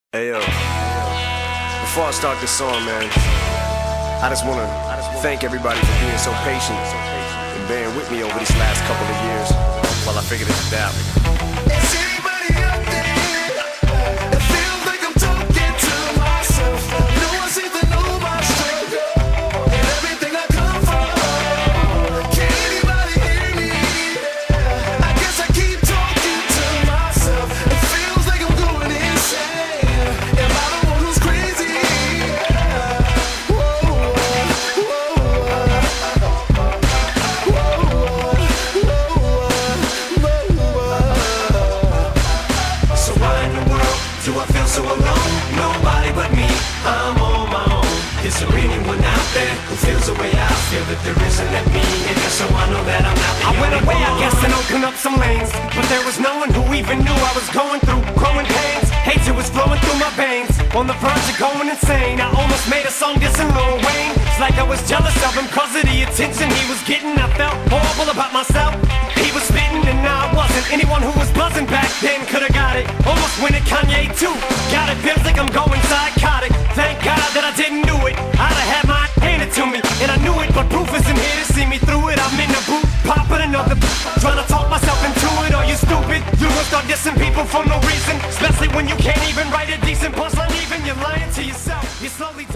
Hey yo, before I start this song, man, I just wanna thank everybody for being so patient and bearing with me over these last couple of years while I figured this out. Is anybody out there that feels like I'm talking to myself? No one seems to know my struggle and everything I come from. Can anybody hear me? I guess I keep talking to myself. It feels like I'm going insane. Am I the one who's crazy? So why in the world do I feel so alone? Nobody but me, I'm on my own. Is there anyone out there who feels the way I feel? That there isn't at me, and just so I know that I'm not the I went only away, I one. guess, and opened up some lanes, but there was no one who even knew I was going through growing pains. Hatred was flowing through my veins, on the verge of going insane. I almost made a song dissing Lil Wayne. It's like I was jealous of him cause of the attention he was getting. I felt horrible about myself. He was spitting and I wasn't. Anyone who was buzzing back then could've got it. Almost went at Kanye too. God, it feels like I'm going psychotic. Thank God that I didn't do it. I'd have had my handed to me, and I knew it, but proof isn't here to see me through it. I'm in the booth, popping another trying to talk myself into it. Are you stupid? You will start dissing people for no reason, especially when you can't even write a decent punchline. Even you're lying to yourself. You're slowly